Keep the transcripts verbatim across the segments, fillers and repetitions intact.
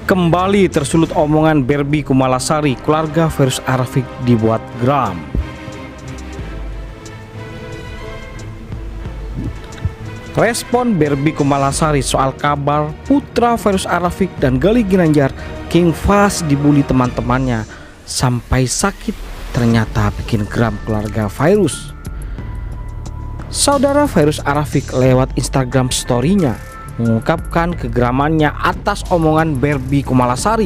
Kembali tersulut omongan Barbie Kumalasari, keluarga Fairuz Arafiq dibuat geram. Respon Barbie Kumalasari soal kabar putra Fairuz Arafiq dan Galih Ginanjar King Fahd dibully teman-temannya sampai sakit ternyata bikin geram keluarga Fairuz. Saudara Fairuz Arafiq lewat Instagram story-nya mengungkapkan kegeramannya atas omongan Barbie Kumalasari.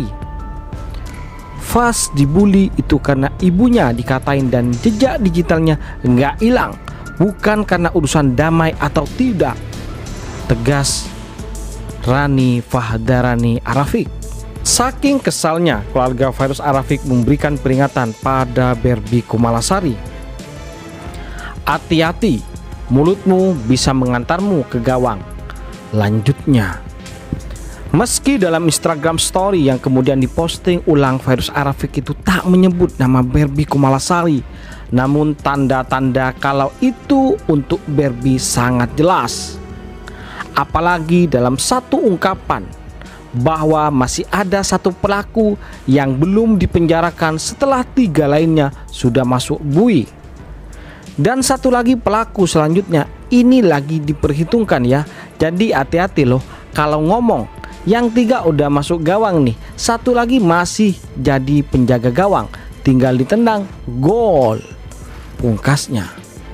Fahd dibully itu karena ibunya dikatain dan jejak digitalnya nggak hilang, bukan karena urusan damai atau tidak, tegas Rani Fahdarani Arafiq. Saking kesalnya, keluarga Fairuz Arafiq memberikan peringatan pada Barbie Kumalasari. Hati-hati, mulutmu bisa mengantarmu ke gawang. Lanjutnya, meski dalam Instagram story yang kemudian diposting ulang Fairuz Arafiq itu tak menyebut nama Barbie Kumalasari, namun tanda-tanda kalau itu untuk Barbie sangat jelas. Apalagi dalam satu ungkapan bahwa masih ada satu pelaku yang belum dipenjarakan setelah tiga lainnya sudah masuk bui. Dan satu lagi pelaku selanjutnya ini lagi diperhitungkan ya. Jadi hati-hati loh kalau ngomong. Yang tiga udah masuk gawang nih, satu lagi masih jadi penjaga gawang, tinggal ditendang gol, pungkasnya.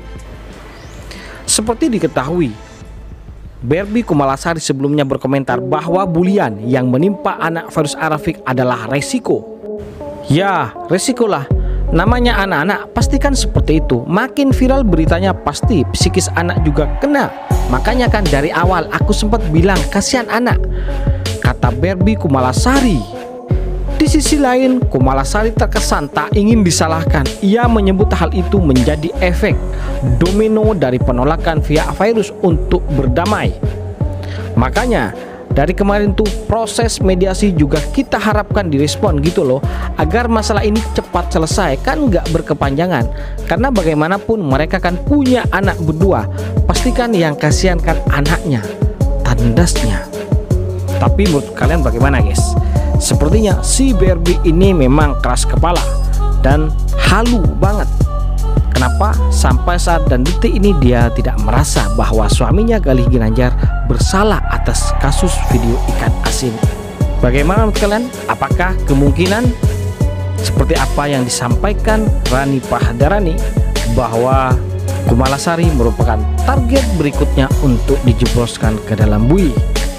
Seperti diketahui, Barbie Kumalasari sebelumnya berkomentar bahwa bulian yang menimpa anak Fairuz Arafiq adalah resiko. Ya, resikolah. Namanya anak-anak pastikan seperti itu. Makin viral beritanya pasti psikis anak juga kena. Makanya kan dari awal aku sempat bilang kasihan anak, kata Barbie Kumalasari. Di sisi lain, Kumalasari terkesan tak ingin disalahkan. Ia menyebut hal itu menjadi efek domino dari penolakan pihak Fairuz untuk berdamai. Makanya dari kemarin tuh proses mediasi juga kita harapkan direspon gitu loh, agar masalah ini cepat selesai, kan nggak berkepanjangan. Karena bagaimanapun mereka kan punya anak berdua, pastikan yang kasihan kan anaknya, tandasnya. Tapi menurut kalian bagaimana guys? Sepertinya si Barbie ini memang keras kepala dan halu banget. Kenapa sampai saat dan detik ini dia tidak merasa bahwa suaminya Galih Ginanjar bersalah atas kasus video ikan asin? Bagaimana menurut kalian? Apakah kemungkinan seperti apa yang disampaikan Rani Fahdarani bahwa Kumalasari merupakan target berikutnya untuk dijebloskan ke dalam bui?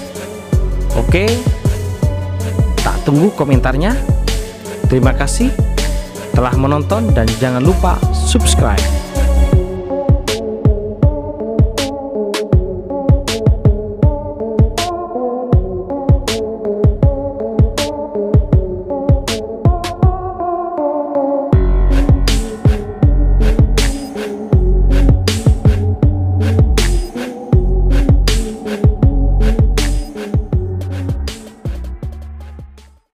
Oke, tak tunggu komentarnya. Terima kasih telah menonton dan jangan lupa subscribe.